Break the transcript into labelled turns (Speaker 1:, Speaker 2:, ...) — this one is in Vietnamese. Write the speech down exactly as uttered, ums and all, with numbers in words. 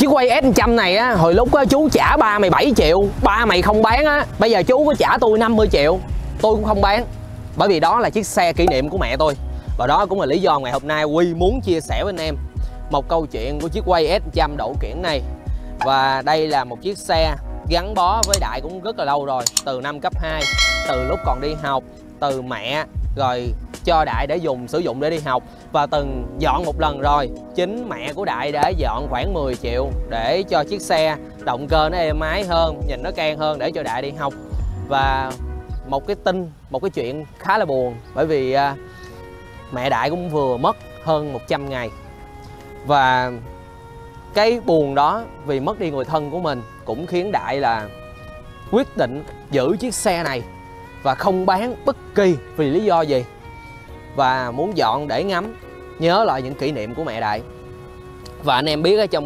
Speaker 1: Chiếc quay S một trăm này á, hồi lúc á, chú trả ba mày bảy triệu, ba mày không bán á. Bây giờ chú có trả tôi năm mươi triệu, tôi cũng không bán. Bởi vì đó là chiếc xe kỷ niệm của mẹ tôi. Và đó cũng là lý do ngày hôm nay Huy muốn chia sẻ với anh em một câu chuyện của chiếc quay S một trăm đậu kiển này. Và đây là một chiếc xe gắn bó với Đại cũng rất là lâu rồi. Từ năm cấp hai, từ lúc còn đi học, từ mẹ rồi cho Đại để dùng, sử dụng để đi học. Và từng dọn một lần rồi. Chính mẹ của Đại đã dọn khoảng mười triệu để cho chiếc xe động cơ nó êm ái hơn, nhìn nó can hơn để cho Đại đi học. Và một cái tin, một cái chuyện khá là buồn. Bởi vì à, mẹ Đại cũng vừa mất hơn một trăm ngày. Và cái buồn đó vì mất đi người thân của mình cũng khiến Đại là quyết định giữ chiếc xe này và không bán bất kỳ vì lý do gì. Và muốn dọn để ngắm, nhớ lại những kỷ niệm của mẹ Đại. Và anh em biết ở trong